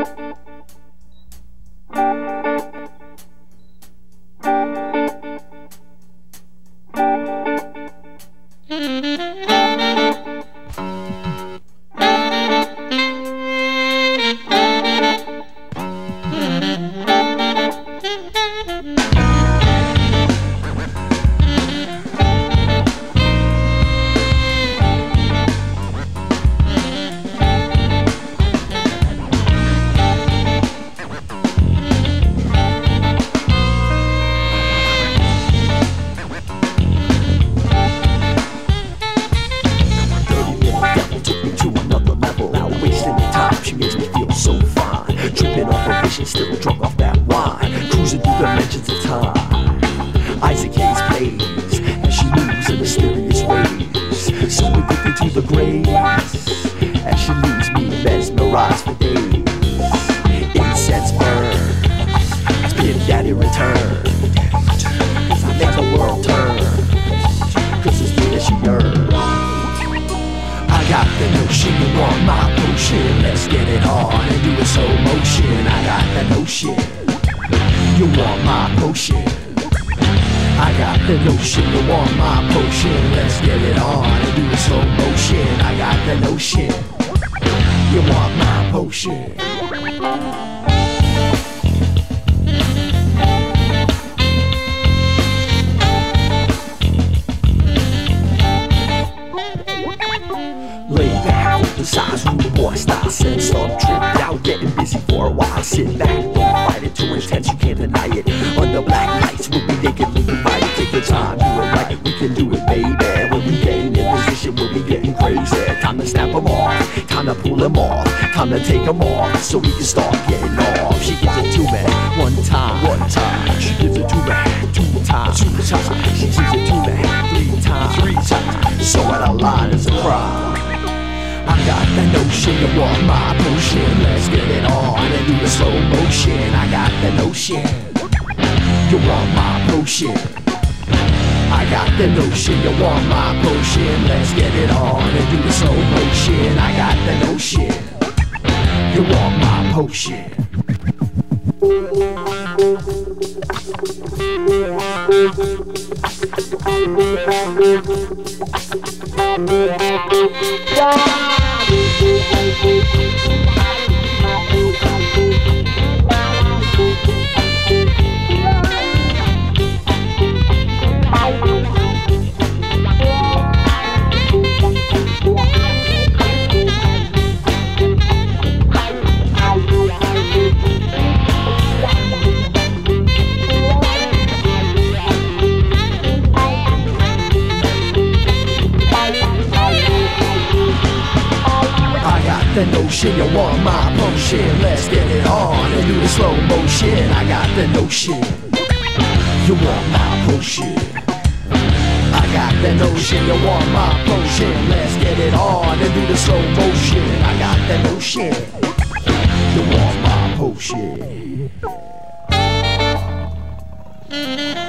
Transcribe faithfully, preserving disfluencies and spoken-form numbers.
Still drunk off that wine, cruising through dimensions of time. Isaac Hayes plays as she moves in mysterious ways, so addicted to the grace as she leaves me mesmerized for days. Incense burns as Big Daddy returns. I make the world turn, cause it's me that she yearns. I got the notion you want my potion. Let's get it on and do a slow motion. I got the notion you want my potion. I got the notion you want my potion. Let's get it on and do a slow motion. I got the notion you want my potion. Lay back, size rude boy style, send some tripped out, getting busy for a while. Sit back, don't fight it, too intense, you can't deny it. Under black lights, we'll be nakedly invited. Take your time, do it right, we can do it, baby. When we getting in position, we'll be getting crazy. Time to snap them off, time to pull them off, time to take them off, so we can start getting off. She gives it to me, one time, one time. She gives it to me, two times, two times. She gives it to me, three times, three times. So out of line is a crime. I got the notion you want my potion. Let's get it on and do the slow motion. I got the notion you want my potion. I got the notion you want my potion. Let's get it on and do the slow motion. I got the notion you want my potion. The notion you want my potion. Let's get it on and do the slow motion. I got the notion you want my potion. I got the notion you want my potion. Let's get it on and do the slow motion. I got the notion you want my potion.